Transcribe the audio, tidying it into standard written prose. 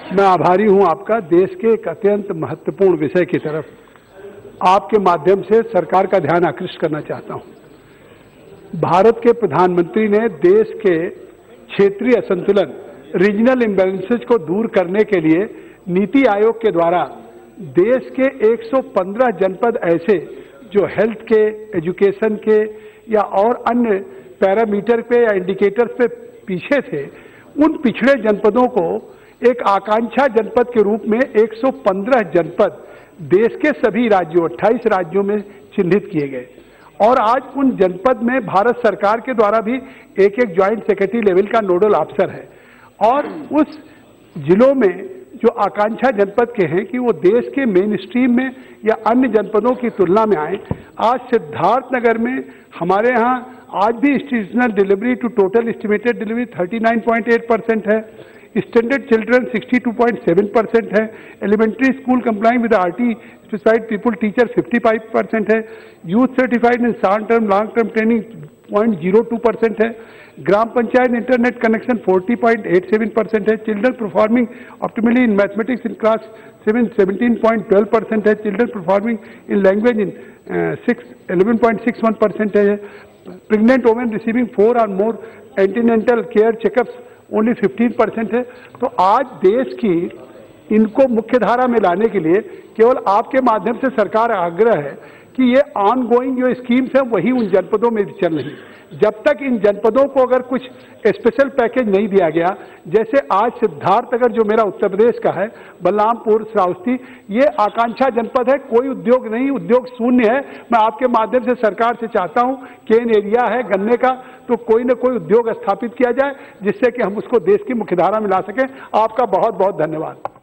मैं आभारी हूं आपका। देश के एक अत्यंत महत्वपूर्ण विषय की तरफ आपके माध्यम से सरकार का ध्यान आकृष्ट करना चाहता हूं। भारत के प्रधानमंत्री ने देश के क्षेत्रीय असंतुलन, रीजनल इम्बैलेंसेज को दूर करने के लिए नीति आयोग के द्वारा देश के 115 जनपद ऐसे जो हेल्थ के, एजुकेशन के या और अन्य पैरामीटर पे या इंडिकेटर्स पे पीछे थे, उन पिछड़े जनपदों को एक आकांक्षा जनपद के रूप में 115 जनपद देश के सभी राज्यों, 28 राज्यों में चिन्हित किए गए। और आज उन जनपद में भारत सरकार के द्वारा भी एक ज्वाइंट सेक्रेटरी लेवल का नोडल अफसर है। और उस जिलों में जो आकांक्षा जनपद के हैं कि वो देश के मेन स्ट्रीम में या अन्य जनपदों की तुलना में आए। आज सिद्धार्थनगर में हमारे यहाँ आज भी institutional delivery to total estimated delivery 39.8% है। स्टैंडर्ड चिल्ड्रन 62.7% है। Elementary school complying with RT specified people teacher 55% है। Youth certified in short term long term training 0.02% है। ग्राम पंचायत इंटरनेट कनेक्शन 40.87% है। Children performing optimally in mathematics in class 7 17.12% है। Children performing in language in 11.61% है। Pregnant women receiving 4 और more antenatal care checkups only 15% है। तो आज देश की इनको मुख्य धारा में लाने के लिए केवल आपके माध्यम से सरकार आग्रह है कि ये ऑनगोइंग जो स्कीम्स हैं वही उन जनपदों में चल रही। जब तक इन जनपदों को अगर कुछ स्पेशल पैकेज नहीं दिया गया, जैसे आज सिद्धार्थनगर जो मेरा उत्तर प्रदेश का है, बलरामपुर, श्रावस्ती, ये आकांक्षा जनपद है, कोई उद्योग नहीं, उद्योग शून्य है। मैं आपके माध्यम से सरकार से चाहता हूं, केन एरिया है गन्ने का, तो कोई न कोई उद्योग स्थापित किया जाए जिससे कि हम उसको देश की मुख्यधारा में ला सकें। आपका बहुत बहुत धन्यवाद।